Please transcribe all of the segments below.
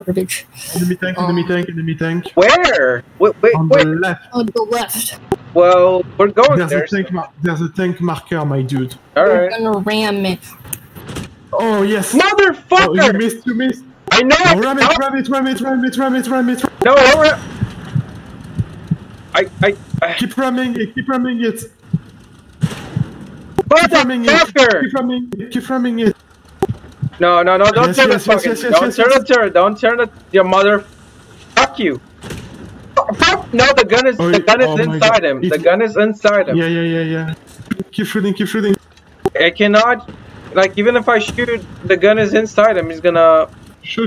garbage. Enemy tank, enemy tank, enemy tank. Where? Wait, On wait. the left. On the left. Well, we're going There's there. there's a tank marker, my dude. They're Alright. gonna ram me. Oh, yes. Motherfucker! Oh, you missed. I know! Oh, ram it. No, I Keep ramming it. Motherfucker! Keep ramming it. No, don't Yes, turn yes, the yes, fucking. yes, yes, Don't yes, turn yes. the turret. Don't turn it. Your mother. Fuck you. Fuck. No, the gun is Oh, oh my inside God. him. The gun is inside him. Yeah. Keep shooting. I cannot. Like, even if I shoot, the gun is inside him. He's gonna. Shoot.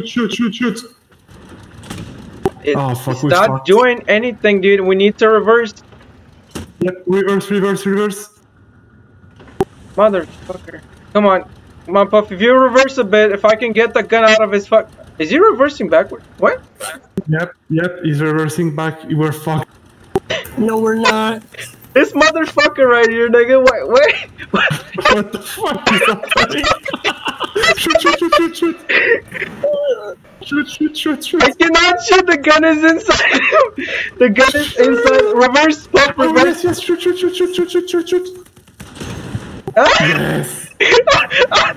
Oh, fuck, It's we not fucked. doing anything, dude. We need to reverse. Yep, reverse. Motherfucker. Come on, Puff. If you reverse a bit, if I can get the gun out of his fuck. Is he reversing backward? What? Yep, he's reversing back. We're fucked. No, we're not. This motherfucker right here, nigga. What? What the fuck is happening? Shoot. I cannot shoot. The gun is inside him. The gun is inside. Reverse, Puff. Oh, Reverse. yes, shoot. Ah! Yes.